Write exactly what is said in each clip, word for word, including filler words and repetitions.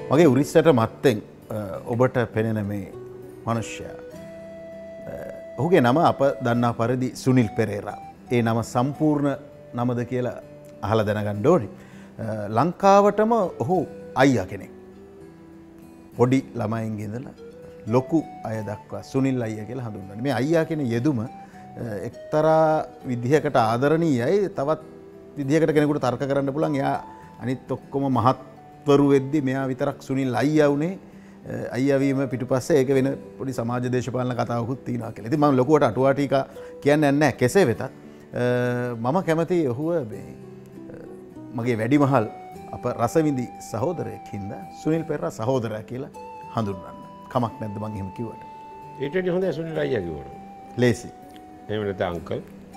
මගේ උරිස්සට මත්තෙන් ඔබට පෙනෙන මේ මනුෂ්‍යයා. ඔහුගේ නම අප දන්නා පරිදි සුනිල් පෙරේරා. ඒ නම සම්පූර්ණ නමද කියලා අහලා දැනගන්න ඕනේ. ලංකාවටම ඔහු අයියා කෙනෙක්. පොඩි ළමයින්ගේ ඉඳලා ලොකු අය දක්වා සුනිල් අයියා කියලා හඳුන්වන්නේ. මේ අයියා කියන යෙදුම එක්තරා විදිහකට ආදරණීයයි. තවත් විදිහකට කෙනෙකුට තර්ක කරන්න පුළුවන්. එයා අනිත් ඔක්කොම මහත්වරු වෙද්දි මෙයා විතරක් සුනිල් අයියා උනේ. අයියා වීම පිටුපස්සේ ඒක වෙන පොඩි සමාජ දේශපාලන කතාවකුත් තියෙනවා කියලා. ඉතින් මම ලොකුවට අටුවා ටික කියන්නේ නැහැ. කෙසේ වෙතත් මම කැමති ඔහුව මේ මගේ වැඩිමහල් අප රසවිඳි සහෝදරයෙක් හින්දා සුනිල් පෙරේරා සහෝදරයා කියලා හඳුන්වන්න. කමක් නැද්ද මං එහෙම කිව්වට? ඊට වඩා හොඳයි සුනිල් අයියා කිව්වට. ලේසි. එහෙම නැත්නම් අංකල්.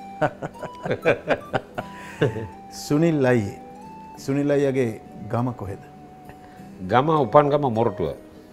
සුනිල් අයියේ. සුනිල් අයියාගේ ගම කොහෙද? ගම උපන් ගම මොරටුව.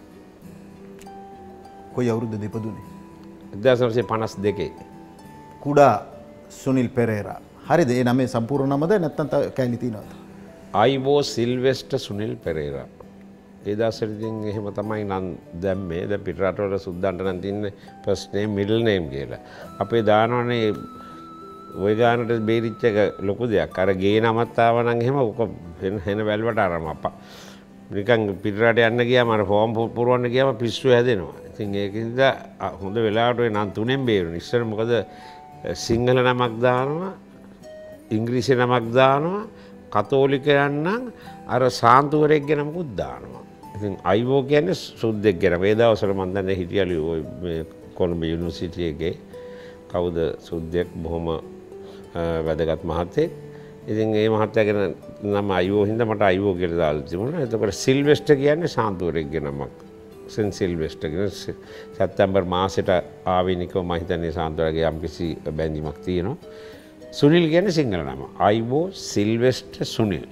කොයි අවුරුද්දද ඉපදුනේ? එක්දාස් නවසිය පනස් දෙකේ. කුඩා සුනිල් පෙරේරා. හරිද? ඒ නමේ සම්පූර්ණ නමද නැත්නම් තව කැලි තියෙනවද? Ivo Sylvester Sunil Perera. ඒ දවස්වල ඉතින් එහෙම තමයි නම් දැම්මේ. දැන් පිට රටවල සුද්දන්ට නම් තින්නේ ෆස්ට් නේම් මිඩල් නේම් කියලා. අපේ දානවනේ ඔය ගානට බේරිච්ච එක ලොකු දෙයක්. අර ගේ නමත් ආව නම් එහෙම ඔක වෙන වැල්වට අරම අප්පා. නිකන් පිට රට යන්න ගියාම අර ෆෝම් පුරවන්න ගියාම පිස්සු හැදෙනවා. ඉතින් ඒකින්ද හොඳ වෙලාවට ඔය නම් තුනෙන් බේරුණා. ඉස්සර මොකද සිංහල නමක් දානවා, ඉංග්‍රීසි නමක් දානවා, කතෝලිකයන් නම් අර සාන්තුවරයෙක්ගේ නමකුත් දානවා. ඉතින් අයිවෝ කියන්නේ සුද්දෙක් ගැන. මේ දවස්වල මම දන්නේ හිටියලු ඔය මේ කොළඹ යුනිවර්සිටි එකේ කවුද සුද්දෙක් බොහොම වැදගත් මහත්තයෙක්. ඉතින් ඒ මහත්තයා ගැන නම අයිවෝ හින්දා මට අයිවෝ කියලා දාලා තිබුණා. එතකොට සිල්වෙස්ටර් කියන්නේ සාන්තුවරයෙක්ගේ නමක්. සෙන් සිල්වෙස්ටර් කියන සැප්තැම්බර් මාසෙට ආවිනිකව මම හිතන්නේ සාන්තුවරගේ යම්කිසි බැඳීමක් තියෙනවා. සුනිල් කියන්නේ සිංහල නම. Ivo Sylvester Sunil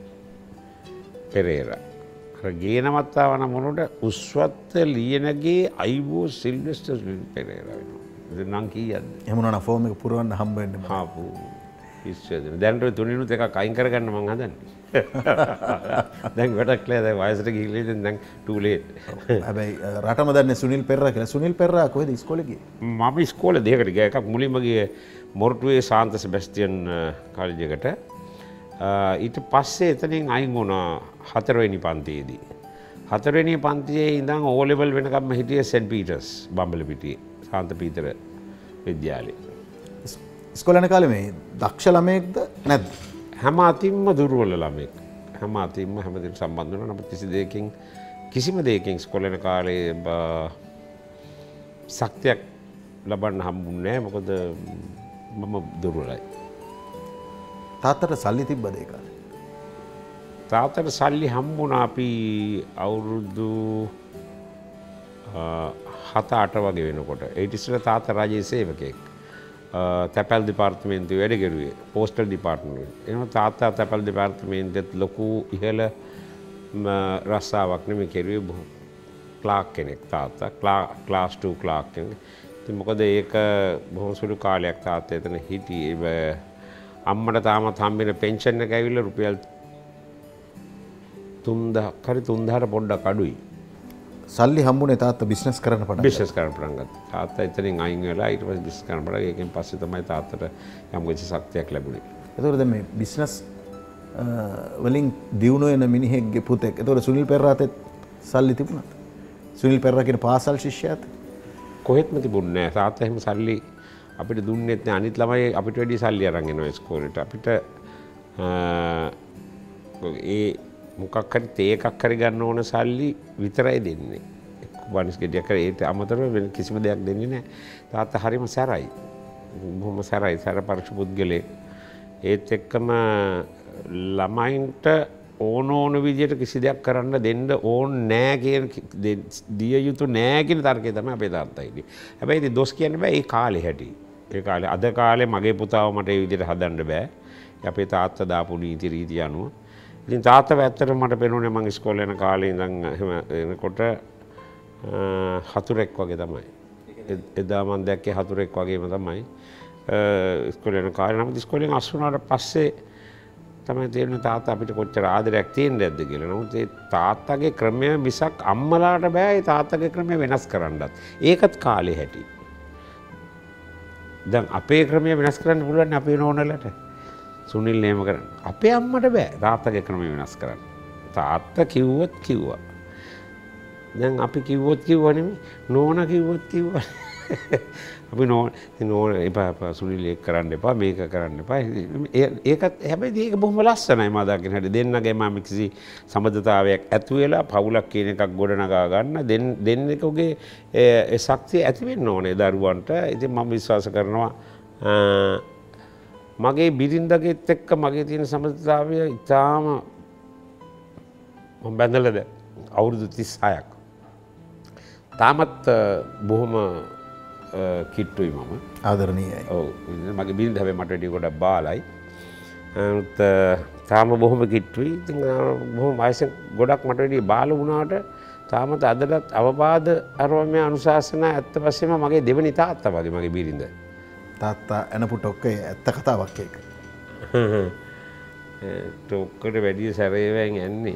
Perera. අර ගේ නමත් ආව නම් මොනට උස්වත්ත ලියනගේ අයිවෝ සිල්වෙස්ටර් සුනිල් පෙරේරා වෙනවා. ඉතින් නම් කීයක්ද? එහෙම නෝනා ෆෝම් එක පුරවන්න හම්බ වෙන්නේ. හාපු. ඉස්සෙල්ලා දැන් ඔය තුනිනුත් එකක් අයින් කරගන්න මං හදන්නේ. දැන් වැඩක් නෑ. දැන් වයසට ගිහිල්ලා ඉතින් දැන් too late. හැබැයි රටම දන්නේ සුනිල් පෙරේරා කියලා. සුනිල් පෙරේරා කොහෙද ඉස්කෝලේ ගියේ? මම ඉස්කෝලේ දෙකකට ගියා. එකක් මුලින්ම ගියේ මොරටුවේ සාන්ත සෙබැස්ටියන් කාලජ් එකට. ඊට පස්සේ එතනින් අයින් වුණා හතරවෙනි පන්තියේදී. හතරවෙනි පන්තියේ ඉඳන් ඕ ලෙවල් වෙනකම්ම හිටියේ සෙන්ට් පීටර්ස් බම්බලපිටියේ සාන්ත පීතර විද්‍යාලයේ. ඉස්කෝලේ යන කාලේ මේ දක්ෂ ළමයෙක්ද නැද්ද? හැම අතින්ම දුර්වල ළමෙක්. හැම අතින්ම හැමදේට සම්බන්ධ වෙනවා. නමුත් කිසි දෙයකින් කිසිම දෙයකින් ඉස්කෝලේ යන කාලේ ශක්තියක් ලබන්න හම්බුන්නේ නැහැ. මොකද මම දුර්වලයි. තාත්තට සල්ලි තිබ්බද ඒ කාලේ? තාත්තට සල්ලි හම්බුණා අපි අවුරුදු හත අට වගේ වෙනකොට. ඒත් ඉස්සෙල්ලා තාත්තා රජයේ සේවකයෙක්. තැපැල් දෙපාර්තමේන්තුවේ වැඩ කෙරුවේ. Postal department. එනවා තාත්තා තැපැල් දෙපාර්තමේන්තුවෙත් ලොකු ඉහළ රස්සාවක් නෙමෙයි කෙරුවේ. බොහොම ක්ලාක් කෙනෙක් තාත්තා. ක්ලාස් ටූ ක්ලාක් කෙනෙක්. ඉතින් මොකද ඒක බොහොම සුළු කාලයක් තාත්තා එතන හිටියේ. අම්මට තාමත් හම්බෙන පෙන්ෂන් එක ඇවිල්ලා රුපියල් තුන්දහක් හරි තුන්දහට පොඩ්ඩක් අඩුයි. සල්ලි හම්බුනේ තාත්තා බිස්නස් කරන්න පටන් ගත්තා. බිස්නස් කරන්න පටන් ගත්තා. තාත්තා එතනින් අයින් වෙලා ඊට පස්සේ බිස්නස් කරන්න පටන් ගත්තා. ඒකෙන් පස්සේ තමයි තාත්තට යම් කිසි ශක්තියක් ලැබුණේ. ඒතකොට දැන් මේ බිස්නස් වලින් දියුණු වෙන මිනිහෙක්ගේ පුතෙක්. ඒතකොට සුනිල් පෙරේරාට සල්ලි තිබුණාද? සුනිල් පෙරේරා කියන පාසල් ශිෂ්‍යයාට කොහෙත්ම තිබුණේ නැහැ. තාත්තා එහෙම සල්ලි අපිට දුන්නෙත් නැහැ. අනිත් ළමයි අපිට වැඩි සල්ලි අරන් එනවා ඉස්කෝලේට. අපිට ඒ මොකක් හරි තේ එකක් හරි ගන්න ඕන සල්ලි විතරයි දෙන්නේ. වනිස් ගෙඩියක් හරි ඒට අමතරව වෙන කිසිම දෙයක් දෙන්නේ නැහැ. තාත්තා හරිම සැරයි. බොහොම සැරයි. සැර පරිසු පුද්ගලෙක්. ඒත් එක්කම ළමයින්ට ඕන ඕන විදියට කිසි දෙයක් කරන්න දෙන්න ඕන නෑ කියන දිය යුතු නෑ කියන තර්කය තමයි අපේ තාත්තා හිටියේ. හැබැයි ඉතින් දොස් කියන්න බෑ ඒ කාලේ හැටි. ඒ කාලේ අද කාලේ මගේ පුතාව මට ඒ විදියට හදන්න බෑ. අපේ තාත්තා දාපු නීති රීති අනුව. ඉතින් තාත්තා ඇත්තටම මට පෙනුනේ මං ඉස්කෝලේ යන කාලේ ඉඳන් එහෙම එනකොට හතුරෙක් වගේ තමයි. එදා මම දැක්කේ හතුරෙක් වගේම තමයි. ඉස්කෝලේ යන කාලේ නම් ඉස්කෝලෙන් අස් වුණාට පස්සේ තමයි තේරෙන්නේ තාත්තා අපිට කොච්චර ආදරයක් තියෙන්නේ නැද්ද කියලා. නමුත් ඒ තාත්තගේ ක්‍රමය මිසක් අම්මලාට බෑ ඒ තාත්තගේ ක්‍රමය වෙනස් කරන්නත්. ඒකත් කාලේ හැටි. දැන් අපේ ක්‍රමය වෙනස් කරන්න පුළුවන් අපේ නෝනලට. සුනිල් නේම කරන්න. අපේ අම්මට බෑ තාත්තගේ ක්‍රමය වෙනස් කරන්න. තාත්තා කිව්වොත් කිව්වා. දැන් අපි කිව්වොත් කිව්වා නෙමෙයි නෝනා කිව්වොත් කිව්වා. අපි නෝන නෝන එපා එපා සුනිල් ඒක කරන්න එපා මේක කරන්න එපා. ඒකත් හැබැයි ඒක බොහොම ලස්සනයි මා දකින්න හැටි. දෙන්නගේ මම කිසි සම්බන්ධතාවයක් ඇති වෙලා පවුලක් කියන එකක් ගොඩනගා ගන්න දෙන්නෙකුගේ ඒ ශක්තිය ඇති වෙන්න ඕනේ දරුවන්ට. ඉතින් මම විශ්වාස කරනවා මගේ බිරිඳගෙත් එක්ක මගේ තියෙන සම්බන්ධතාවය ඉතාම මම බැඳලාද අවුරුදු තිස් හයක්. තාමත් බොහොම කිට්ටුයි මම. ආදරණීයයි. ඔව්. මගේ බිරිඳ හැබැයි මට වඩා ගොඩක් බාලයි. ඒත් තාම බොහොම කිට්ටුයි. ඉතින් බොහොම වයසෙන් ගොඩක් මට වඩා බාල වුණාට තාමත් අදටත් අවවාද අරවම අනුශාසනා ඇත්ත වශයෙන්ම මගේ දෙවෙනි තාත්තා වගේ මගේ බිරිඳ. තාත්තා එනපු ටොක්කේ ඇත්ත කතාවක් ඒක. ටොක්කට වැඩිය සැරේවැන් යන්නේ.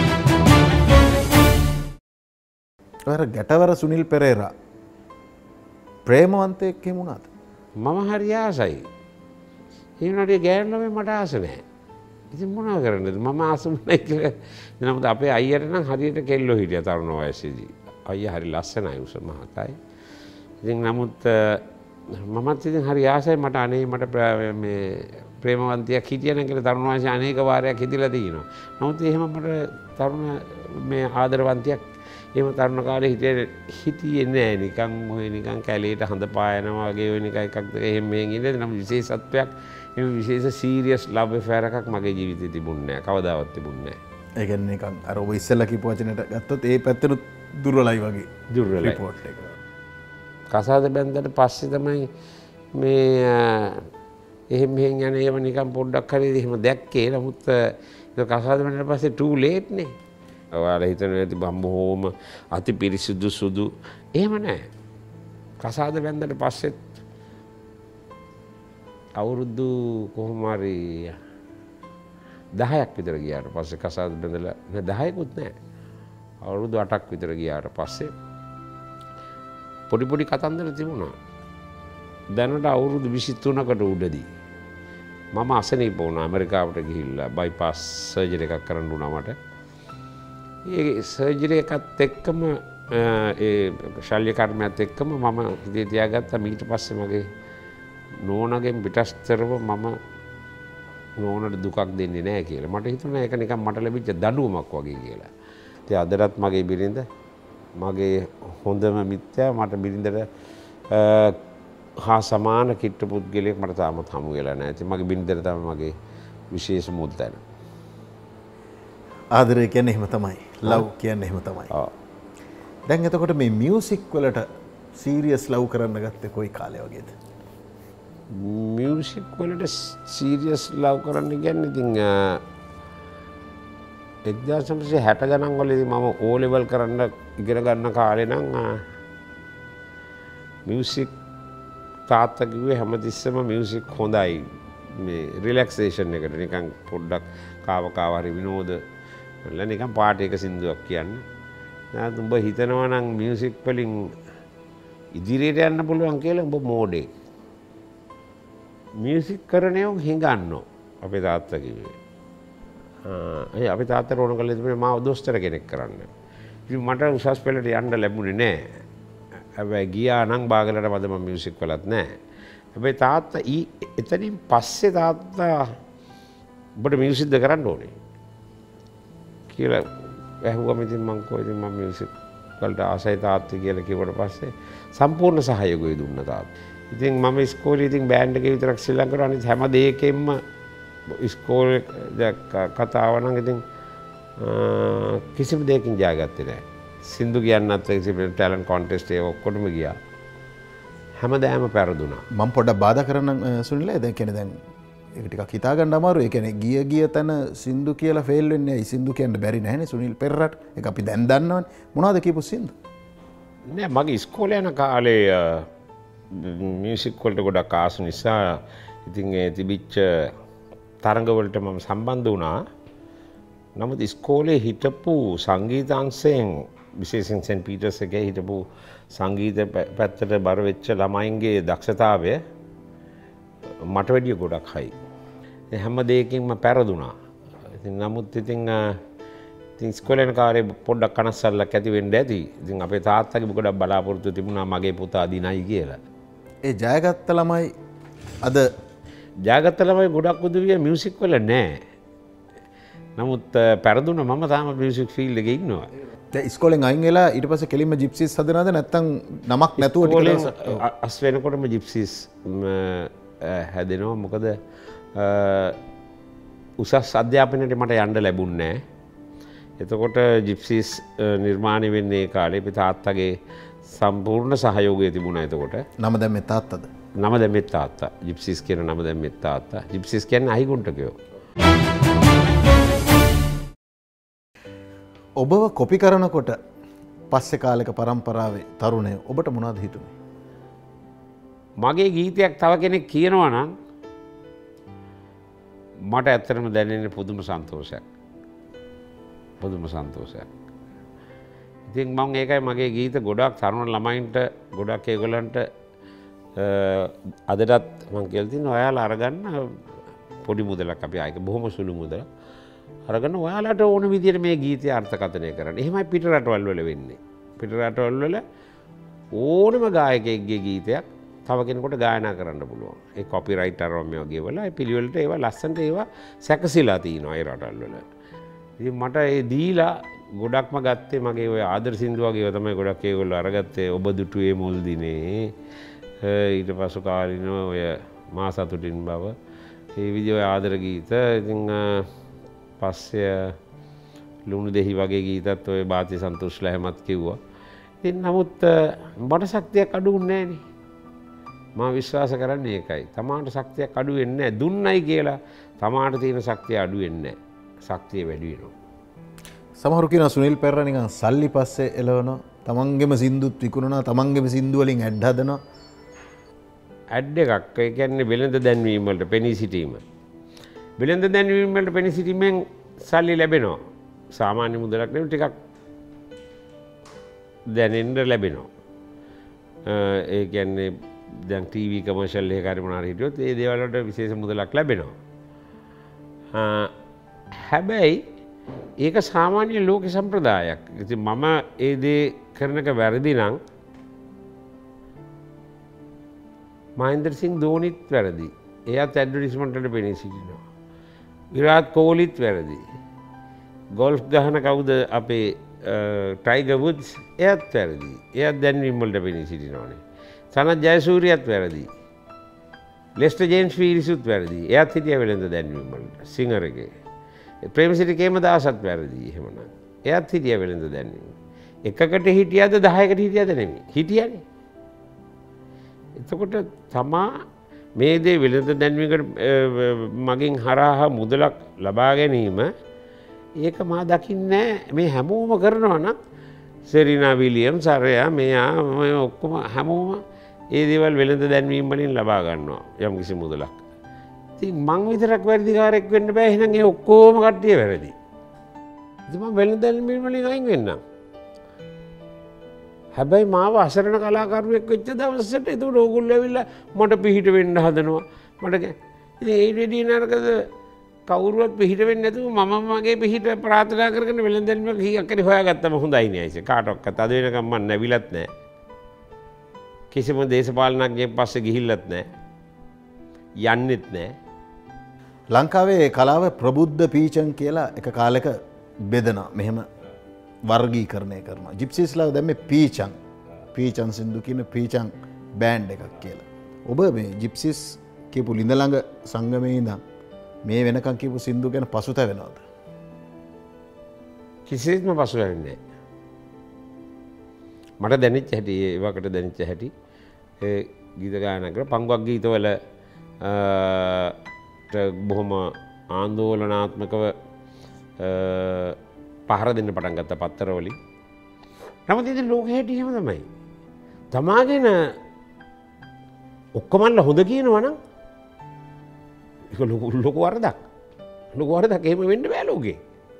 ඔය ගැටවර සුනිල් පෙරේරා ප්‍රේමවන්තයෙක් එහෙම වුණාද? මම හරි ආසයි. ඒ වුණාට ගෑනු ළමයි මට ආස නැහැ. ඉතින් මොනවා කරන්නද? මම ආස වුණා කියලා. නමුත් අපේ අයියට නම් හරියට කෙල්ලෝ හිටියා තරුණ වයසේදී. අයියා හරි ලස්සනයි උස මහතයි. ඉතින් නමුත් මමත් ඉතින් හරි ආසයි මට අනේ මට මේ ප්‍රේමවන්තයෙක් හිටියනම් කියලා තරුණ වයසේ අනේක වාරයක් හිතිලා තියෙනවා. නමුත් එහෙම මට තරුණ මේ ආදරවන්තයෙක් එහෙම තරුණ කාලේ හිටියේ හිටියේ නෑ නිකන් ඔය නිකන් කැලේට හඳ පායනවා වගේ ඔය නිකන් එකක් දෙක එහෙම මෙහෙන් ඉන්නේ. නම් විශේෂත්වයක් එහෙම විශේෂ සීරියස් ලව් ඇෆෙයාර් එකක් මගේ ජීවිතේ තිබුණේ නෑ. කවදාවත් තිබුණේ නෑ. ඒ කියන්නේ නිකන් අර ඔබ ඉස්සෙල්ලා කියපු වචනයට ගත්තොත් ඒ පැත්තට දුර්වලයි වගේ දුර්වලයි රිපෝට් එක. කසාද බැන්දට පස්සේ තමයි මේ එහෙම මෙහෙන් යන ඒවා නිකන් පොඩ්ඩක් හරි එහෙම දැක්කේ. නමුත් ඒක කසාද බැන්දට පස්සේ too late නේ. ඔයාලා හිතන ඇති බම්බෝම අති පිරිසිදු සුදු එහෙම නැහැ. කසාද බැන්දට පස්සෙත් අවුරුදු කොහොම හරි දහයක් විතර ගියාට පස්සේ කසාද බැඳලා නෑ දහයකුත් නෑ. අවුරුදු අටක් විතර ගියාට පස්සේ පොඩි පොඩි කතන්දර තිබුණා. දැනට අවුරුදු විසි තුනකට උඩදී මම අසනීප වුණා. ඇමරිකාවට ගිහිල්ලා බයිපාස් සර්ජරි එකක් කරන්න වුණා මට. ඒ සර්ජරි එකත් එක්කම ඒ ශල්‍ය කර්මයත් එක්කම මම හිතේ තියාගත්තා ඊට පස්සේ මගේ නෝනගෙන් පිටස්තරව මම නෝනට දුකක් දෙන්නේ නැහැ කියලා. මට හිතුණා ඒක නිකන් මට ලැබිච්ච දඬුවමක් වගේ කියලා. ඉතින් අදටත් මගේ බිරිඳ මගේ හොඳම මිත්‍යා මට බිරිඳට හා සමාන කිට්ටු පුද්ගලයෙක් මට තාමත් හමු වෙලා නැහැ. ඉතින් මගේ බිරිඳට තමයි මගේ විශේෂ මුද්දන. ආදරය කියන්නේ එහෙම තමයි. ලව් කියන්නේ එහෙම තමයි. ඔව්. දැන් එතකොට මේ මියුසික් වලට සීරියස් ලව් කරන්න ගත්තේ කොයි කාලේ වගේද? මියුසික් වලට සීරියස් ලව් කරන්න කියන්නේ ඉතින් එක්දාස් නවසිය හැට ගණන් වලදී මම ඕ ලෙවල් කරන්න ඉගෙන ගන්න කාලේ නම් මියුසික් තාත්තා කිව්වේ හැමතිස්සෙම මියුසික් හොඳයි මේ රිලැක්සේෂන් එකට නිකන් පොඩ්ඩක් කාව කාව හරි විනෝද වල නිකන් පාටි එක සින්දුවක් කියන්න. දැන් උඹ හිතනවා නම් මියුසික් වලින් ඉදිරියට යන්න පුළුවන් කියලා උඹ මෝඩේ. මියුසික් කරනයෝ හිඟන්නෝ අපේ තාත්තා කිව්වේ. ඒ අපේ තාත්තට ඕන කළේ තිබුණේ මාව දොස්තර කෙනෙක් කරන්න. ඉතින් මට උසස් පෙළට යන්න ලැබුණේ නැහැ. හැබැයි ගියා නම් බාගලට මද මම මියුසික් වලත් නැහැ. හැබැයි තාත්තා ඊ එතනින් පස්සේ තාත්තා ඔබට මියුසික්ද කරන්න ඕනේ කියලා ඇහුවම ඉතින් මං කෝ ඉතින් මම මියුසික් වලට ආසයි තාත්තා කියලා කිව්වට පස්සේ සම්පූර්ණ සහයෝගය දුන්නා තාත්තා. ඉතින් මම ඉස්කෝලේ ඉතින් බෑන්ඩ් එකේ විතරක් ශ්‍රී ලංකාවේ අනිත් හැම දෙයකින්ම ඉස්කෝලේ කතාව නම් ඉතින් කිසිම දෙයකින් ජයගත්තේ නැහැ. සින්දු කියන්නත් කිසිම ටැලන්ට් කොන්ටෙස්ට් ඒ ඔක්කොටම ගියා. හැමදාම පෙරදුනා. මම පොඩ්ඩක් බාධා කරන්න සුනිල දැන් කියන්නේ දැන් ඒක ටිකක් හිතා ගන්න අමාරුයි. ඒ කියන්නේ ගිය ගිය තැන සින්දු කියලා ෆේල් වෙන්නේ. ඒ සින්දු කියන්න බැරි නැහැනේ සුනිල් පෙරරට. ඒක අපි දැන් දන්නවනේ. මොනවද කියපු සින්දු? නෑ මගේ ඉස්කෝලේ යන කාලේ මියුසික් වලට ගොඩක් ආස නිසා ඉතින් ඒ තිබිච්ච තරඟවලට මම සම්බන්ධ වුණා. නමුත් ඉස්කෝලේ හිටපු සංගීතාංශයෙන් විශේෂයෙන් සෙන්ට් පීටර්ස් එකේ හිටපු සංගීත පැත්තට බර වෙච්ච ළමයින්ගේ දක්ෂතාවය මට වැඩිය ගොඩක් හයි. හැම දෙයකින්ම පෙරදුනා. ඉතින් නමුත් ඉතින් ඉතින් ඉස්කෝලේ යන කාලේ පොඩ්ඩක් කනස්සල්ලක් ඇති වෙන්න ඇති. ඉතින් අපේ තාත්තගේ ගොඩක් බලාපොරොත්තු තිබුණා මගේ පුතා දිනයි කියලා. ඒ ජයගත්ත ළමයි අද ජයගත්ත ළමයි ගොඩක් උදවිය මියුසික් වල නැහැ. නමුත් පෙරදුන මම තාම මියුසික් ෆීල්ඩ් එකේ ඉන්නවා. දැන් ඉස්කෝලෙන් අයින් වෙලා ඊට පස්සේ කෙලින්ම ජිප්සිස් හදනවද නැත්නම් නමක් නැතුව ටික අස් වෙනකොටම ජිප්සිස් හැදෙනවා. මොකද උසස් අධ්‍යාපනයට මට යන්න ලැබුණේ නැහැ. එතකොට ජිප්සිස් නිර්මාණය වෙන්නේ කාලේ අපේ තාත්තගේ සම්පූර්ණ සහයෝගය තිබුණා. එතකොට නම දැන් මේ තාත්තද? නම දැන් මේ තාත්තා. ජිප්සිස් කියන නම දැන් මේ තාත්තා. ජිප්සිස් කියන්නේ අහිගුන්ටකයෝ. ඔබව කොපි කරනකොට පස්සේ කාලෙක පරම්පරාවේ තරුණය ඔබට මොනවද හිතුනේ? මගේ ගීතයක් තව කෙනෙක් කියනවා නම් මට ඇත්තටම දැනෙන්නේ පුදුම සන්තෝෂයක්. පුදුම සන්තෝෂයක්. ඉතින් මම ඒකයි මගේ ගීත ගොඩක් තරුණ ළමයින්ට ගොඩක් ඒගොල්ලන්ට අදටත් මම කියලා තියෙනවා ඔයාලා අරගන්න පොඩි මුදලක් අපි ආයක බොහොම සුළු මුදලක් අරගෙන ඔයාලට ඕන විදිහට මේ ගීතය අර්ථකථනය කරන්න. එහෙමයි පිට රටවල් වල වෙන්නේ. පිට රටවල් වල ඕනම ගායකයෙක්ගේ ගීතයක් තව කෙනෙකුට ගායනා කරන්න පුළුවන්. ඒ කොපිරයිට් අරම මේ වගේ වල ඒ පිළිවෙලට ඒවා ලස්සනට ඒවා සැකසීලා තිනවා ඒ රටවල් වල. ඉතින් මට ඒ දීලා ගොඩක්ම ගත්තේ මගේ ඔය ආදර සින්දු වගේ ඒවා තමයි ගොඩක් ඒගොල්ලෝ අරගත්තේ. ඔබ දුටුවේ මුල් දිනේ ඊට පසු කාලිනව ඔය මා සතුටින් බව ඒ විදිහ ඔය ආදර ගීත. ඉතින් පස්සේ ලුණු දෙහි වගේ ගීතත් ඔය බාති සන්තෝෂ්ලා හැමත් කිව්වා. ඉතින් නමුත් මට ශක්තියක් අඩු වුණේ නෑනේ. මම විශ්වාස කරන්නේ ඒකයි. තමාට ශක්තියක් අඩු වෙන්නේ නැහැ. දුන්නයි කියලා තමාට තියෙන ශක්තිය අඩු වෙන්නේ නැහැ. ශක්තිය වැඩි වෙනවා. සමහරු කියනවා සුනිල් පෙරේරා නිකන් සල්ලි පස්සේ එළවනවා. තමන්ගේම සින්දුත් විකුණනවා. තමන්ගේම සින්දු වලින් ඇඩ් හදනවා. ඇඩ් එකක් ඒ කියන්නේ වෙළඳ දැන්වීම වලට පෙනී සිටීම. වෙළඳ දැන්වීම වලට පෙනී සිටීමෙන් සල්ලි ලැබෙනවා. සාමාන්‍ය මුදලක් නෙවෙයි ටිකක් දැනෙන්න ලැබෙනවා. ඒ කියන්නේ දැන් ටීවී කමර්ෂල් එකක හරි මොනවා හරි හිටියොත් ඒ දේවල් වලට විශේෂ මුදලක් ලැබෙනවා. හැබැයි ඒක සාමාන්‍ය ලෝක සම්ප්‍රදායක්. ඉතින් මම ඒ දේ කරනක වැරදි නම් මහේන්ද්‍ර සිං ධෝනිත් වැරදි. එයාත් ඇඩ්වර්ටයිස්මන්ට් වලට පෙනී සිටිනවා. විරාට් කෝලිත් වැරදි. ගෝල්ෆ් ගහන කවුද අපේ ටයිගර් වුඩ්ස් එයාත් වැරදි. එයාත් දැන්වීම් වලට පෙනී සිටිනවානේ. සනත් ජයසූරියත් වැරදි. ලෙස්ටර් ජේම්ස් ෆීරිසුත් වැරදි. එයාත් හිටියා වෙළඳ දැන්වීම් වලට සිංගර් එකේ. ප්‍රේමසිරි කේමදාසත් වැරදි. එහෙමනම් එයාත් හිටියා වෙළඳ දැන්වීම්. එකකට හිටියද දහයකට හිටියද නෙමෙයි. හිටියානේ. එතකොට තමා මේ දේ වෙළඳ දැන්වීමකට මගින් හරහා මුදලක් ලබා ගැනීම ඒක මා දකින්නේ මේ හැමෝම කරනවා නම් සෙරිනා විලියම්ස් අරයා මෙයා මේ ඔක්කොම හැමෝම ඒ දේවල් වෙළඳ දැන්වීම් වලින් ලබා ගන්නවා යම් කිසි මුදලක්. ඉතින් මං විතරක් වැරදිකාරයෙක් වෙන්න බෑ. එහෙනම් ඒ ඔක්කොම කට්ටිය වැරදි. ඉතින් මම වෙළඳ දැන්වීම් වලින් අයින් වෙන්නම්. හැබැයි මාව අසරණ කලාකරුවෙක් වෙච්ච දවසට ඒක ඕගොල්ලෝ ඇවිල්ලා මට පිහිට වෙන්න හදනවා. මට ඉතින් ඒ රෙඩි නරකද කවුරුවත් පිහිට වෙන්නේ නැතුව මම මගේ පිහිට ප්‍රාර්ථනා කරගෙන වෙළඳ දැන්වීම කීයක් හරි හොයාගත්තම හොඳයි නේ අයිසේ. කාටවත් අද වෙනකම් මම නැවිලත් නැහැ. කිසිම දේශපාලනඥයෙක් පස්සේ ගිහිල්ලත් නැහැ. යන්නෙත් නැහැ. ලංකාවේ කලාව ප්‍රබුද්ධ පීචන් කියලා එක කාලෙක බෙදනවා. මෙහෙම වර්ගීකරණය කරනවා. ජිප්සීස්ලා දැන් මේ පීචන් පීචන් සින්දු කියන පීචන් බෑන්ඩ් එකක් කියලා. ඔබ මේ ජිප්සීස් කියපු ලිඳ ළඟ සංගමේ ඉඳන් මේ වෙනකන් කියපු සින්දු ගැන පසුතැවෙනවද? කිසිසේත්ම පසුතැවෙන්නේ නැහැ. මට දැනෙච්ච හැටි ඒවකට දැනෙච්ච හැටි ඒ ගීත ගායනා කර පංගුවක් ගීතවල බොහොම ආందోලනාත්මකව පහර දෙන්න පටන් ගත්ත පත්තරවලින්. නමුත් ඉතින් ලෝකෙ හැටි එහෙම තමයි. තමාගෙන ඔක්කොමල්ලා හොඳ කියනවා නම් ඒක ලොකු ලොකු වරදක්. ලොකු වරදක් එහෙම වෙන්න බෑ ලෝකේ.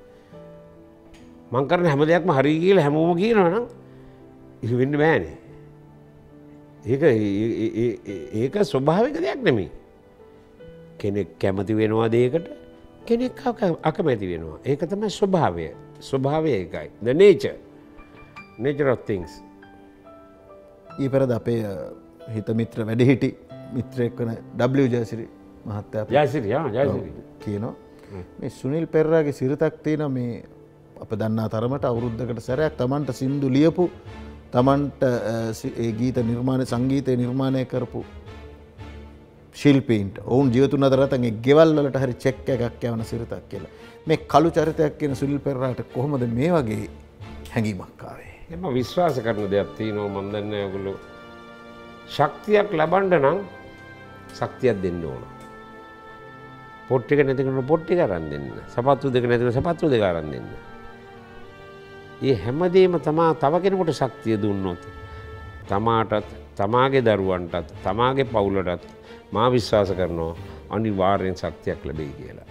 මං කරන හැම දෙයක්ම හරි කියලා හැමෝම කියනවා නම් ඒක වෙන්න බෑනේ. ඒක ඒක ස්වභාවික දෙයක් නෙමෙයි. කෙනෙක් කැමති වෙනවා දෙයකට කෙනෙක් අකමැති වෙනවා. ඒක තමයි ස්වභාවය. ස්වභාවය ඒකයි. The nature. Nature of things. ඊ පෙරද අපේ හිත මිත්‍ර වැඩිහිටි මිත්‍රයෙක් වන W ජයසිරි මහත්තයා ජයසිරි ආ ජයසිරි කියනවා මේ සුනිල් පෙරේරාගේ සිරිතක් තියෙන මේ අප දන්නා තරමට අවුරුද්දකට සැරයක් Tamanට සින්දු ලියපු Tamanට ඒ ගීත නිර්මාණ සංගීතය නිර්මාණය කරපු ශිල්පීන්ට ඔවුන් ජීවතුන් අතර නැත්නම් ඒ ගෙවල් වලට හරි චෙක් එකක් යවන සිරිතක් කියලා. මේ කළු චරිතයක් කියන සුනිල් පෙරේරාට කොහොමද මේ වගේ හැඟීමක් ආවේ? එම විශ්වාස කරන දෙයක් තියෙනවා මම දන්නේ ඔයගොල්ලෝ ශක්තියක් ලබන්න නම් ශක්තියක් දෙන්න ඕන. පොට් ටික නැති කරන පොට් ටික අරන් දෙන්න. සපත්තු දෙක නැති කරන සපත්තු දෙක අරන් දෙන්න. මේ හැමදේම තමා තව කෙනෙකුට ශක්තිය දුන්නොත් තමාටත් තමාගේ දරුවන්ටත් තමාගේ පවුලටත් මා විශ්වාස කරනවා අනිවාර්යෙන් ශක්තියක් ලැබෙයි කියලා.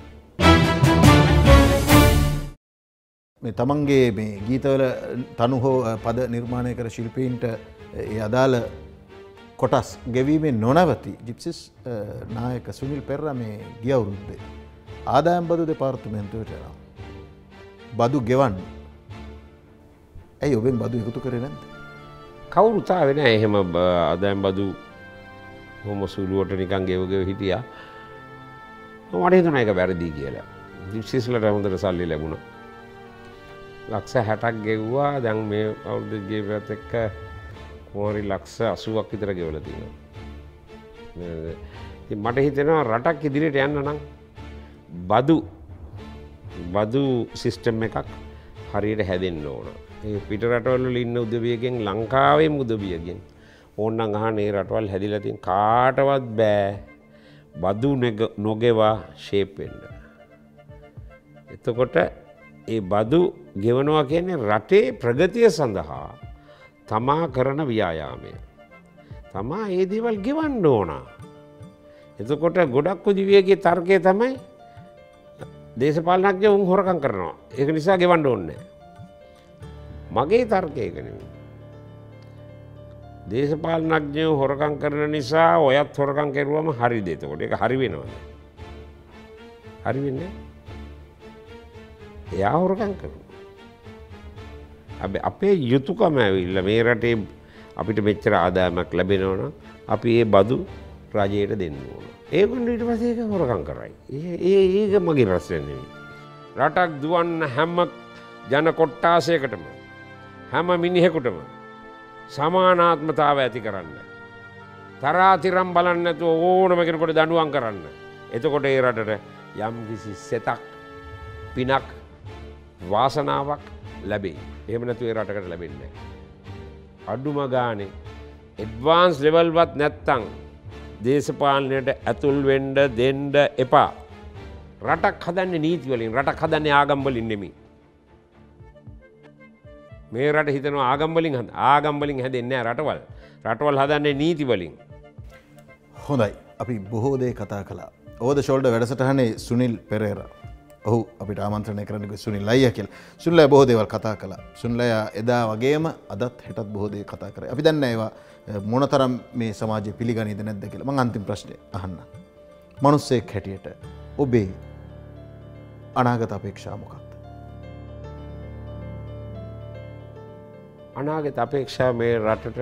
මේ තමන්ගේ මේ ගීතවල තනු හෝ පද නිර්මාණය කර ශිල්පීන්ට ඒ අදාළ කොටස් ගෙවීමේ නොනවති ජිප්සිස් නායක සුනිල් පෙරේරා මේ ගිය අවුරුද්දේ ආදායම් බදු දෙපාර්තමේන්තුවට යනවා. බදු ගෙවන්න. ඇයි ඔබෙන් බදු එකතු කරේ නැද්ද? කවුරුත් ආවේ නැහැ එහෙම ආදායම් බදු කොහොම සුළුවට නිකන් ගෙව ගෙව හිටියා. මට හිතුණා ඒක වැරදි කියලා. ජිප්සිස්ලට හොඳට සල්ලි ලැබුණා. ලක්ෂ හැටක් ගෙව්වා දැන් මේ අවුරුදු ගෙවුවත් එක්ක කොහොමරි ලක්ෂ අසූවක් විතර ගෙවලා තියෙනවා. ඉතින් මට හිතෙනවා රටක් ඉදිරියට යන්න නම් බදු බදු සිස්ටම් එකක් හරියට හැදෙන්න ඕන. ඒ පිට රටවල වල ඉන්න උදවියගෙන් ලංකාවේම උදවියගෙන් ඕනනම් අහන්න ඒ රටවල් හැදිලා තියෙන කාටවත් බෑ බදු නොගෙවා ෂේප් වෙන්න. එතකොට ඒ බදු ගෙවනවා කියන්නේ රටේ ප්‍රගතිය සඳහා තමා කරන ව්‍යායාමය. තමා ඒ දේවල් ගෙවන්න ඕන. එතකොට ගොඩක් උදවියගේ තර්කය තමයි දේශපාලනඥයෝ උන් හොරකම් කරනවා. ඒක නිසා ගෙවන්න ඕනේ නැහැ. මගේ තර්කය ඒක නෙමෙයි. දේශපාලනඥයෝ හොරකම් කරන නිසා ඔයත් හොරකම් කරුවම හරිද? එතකොට ඒක හරි වෙනවද? හරි වෙන්නේ නැහැ. එයා හොරකම් කරනවා. අපේ යුතුයකම ඇවිල්ලා මේ රටේ අපිට මෙච්චර ආදායමක් ලැබෙනවා නම් අපි ඒ බදු රජයට දෙන්න ඕන. ඒගොල්ලෝ ඊට පස්සේ ඒක හොරකම් කරයි. ඒ ඒක මගේ ප්‍රශ්නේ නෙවෙයි. රටක් දුවන්න හැම ජන කොට්ටාසයකටම හැම මිනිහෙකුටම සමානාත්මතාවය ඇති කරන්න. තරාතිරම් බලන්නේ නැතුව ඕනම කෙනෙකුට දඬුවම් කරන්න. එතකොට ඒ රටට යම් කිසි සෙතක් පිනක් වාසනාවක් ලැබෙයි. එහෙම නැතුව ඒ රටකට ලැබෙන්නේ නැහැ. අඩුම ගානේ ඇඩ්වාන්ස් ලෙවල් වත් නැත්තම් දේශපාලනයට ඇතුල් වෙන්න දෙන්න එපා. රටක් හදන්නේ නීති වලින්, රටක් හදන්නේ ආගම් වලින් නෙමෙයි. මේ රට හිතනවා ආගම් වලින් හද ආගම් වලින් හැදෙන්නේ නැහැ රටවල්. රටවල් හදන්නේ නීති වලින්. හොඳයි. අපි බොහෝ දේ කතා කළා. ඕව ද ෂෝල්ඩර් වැඩසටහනේ සුනිල් පෙරේරා ඔහු අපිට ආමන්ත්‍රණය කරන්න සුනිල් අයියා කියලා. සුනිල් අයියා බොහෝ දේවල් කතා කළා. සුනිල් අයියා එදා වගේම අදත් හෙටත් බොහෝ දේ කතා කරා. අපි දන්නේ ඒවා මොනතරම් මේ සමාජයේ පිළිගනීද නැද්ද කියලා. මම අන්තිම ප්‍රශ්නේ අහන්න. මිනිස්සෙක් හැටියට ඔබේ අනාගත අපේක්ෂා මොකක්ද? අනාගත අපේක්ෂා මේ රටට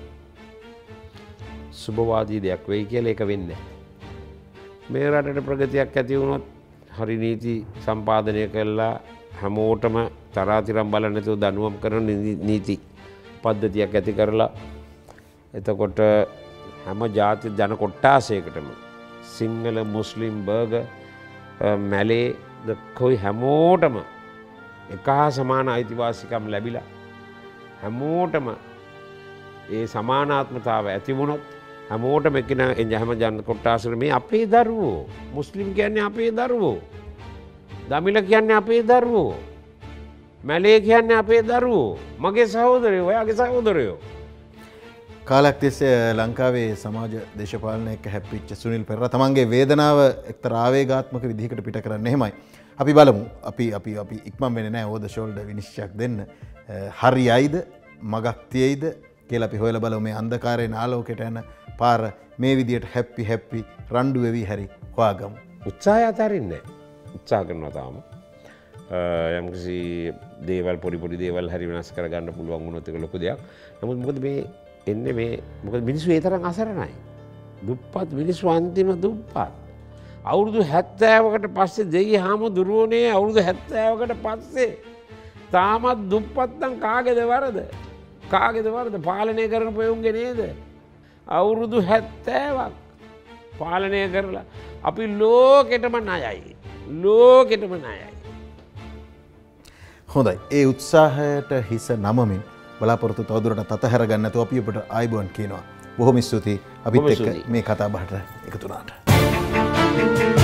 සුබවාදී දෙයක් වෙයි කියලා ඒක වෙන්නේ නැහැ. මේ රටට ප්‍රගතියක් ඇති වුණොත් හරි නීති සම්පාදනය කළා හැමෝටම තරාතිරම් බලන්න නැතුව දඬුවම් කරන නීති පද්ධතියක් ඇති කරලා එතකොට හැම ජාති ජන කොට්ටාසයකටම සිංහල මුස්ලිම් බර්ගර් මැලේ කොයි හැමෝටම එක හා සමාන අයිතිවාසිකම් ලැබිලා හැමෝටම ඒ සමානාත්මතාව ඇති වුණොත් හැමෝටම එකින හැම ජන කොට්ටාසෙට මේ අපේ දරුවෝ මුස්ලිම් කියන්නේ අපේ දරුවෝ දමිළ කියන්නේ අපේ දරුවෝ මැලේ කියන්නේ අපේ දරුවෝ මගේ සහෝදරයෝ ඔයාගේ සහෝදරයෝ කාලයක් තිස්සේ ලංකාවේ සමාජ දේශපාලනයක හැප්පිච්ච සුනිල් පෙරේරා තමන්ගේ වේදනාව එක්තරා ආවේගාත්මක විදිහකට පිට කරන්නේ එහෙමයි. අපි බලමු. අපි අපි අපි ඉක්මන් වෙන්නේ නැහැ ඕ ද ෂෝල්ඩර් විනිශ්චයක් දෙන්න. හරියයිද මගක් තියෙයිද කියලා අපි හොයලා බලමු. මේ අන්ධකාරයෙන් ආලෝකයට යන පාර මේ විදිහට හැප්පි හැප්පි රණ්ඩු වෙවි හරි හොයාගමු. උත්සාහය අතාරින්නේ නැහැ. උත්සාහ කරනවා තාම. යම්කිසි දේවල් පොඩි පොඩි දේවල් හරි වෙනස් කරගන්න පුළුවන් වුණොත් ඒක ලොකු දෙයක්. නමුත් මොකද මේ එන්නේ මේ මොකද මිනිස්සු ඒ තරම් අසරණයි. දුප්පත් මිනිස්සු අන්තිම දුප්පත්. අවුරුදු හැත්තෑවකට පස්සේ දෙයි හාමුදුරුවනේ අවුරුදු හැත්තෑවකට පස්සේ තාමත් දුප්පත් නම් කාගේද වරද? කාගේද වරද? පාලනය කරන පොයුන්ගේ නේද? අවුරුදු හැත්තෑවක් පාලනය කරලා අපි ලෝකෙටම ණයයි. ලෝකෙටම ණයයි. හොඳයි. ඒ උත්සාහයට හිස නමමින් බලාපොරොත්තු තවදුරටත් අතහැර ගන්න නැතුව අපි ඔබට ආයුබෝවන් කියනවා. බොහොම ස්තුතියි අපිත් එක්ක මේ කතා බහට එකතු වුණාට.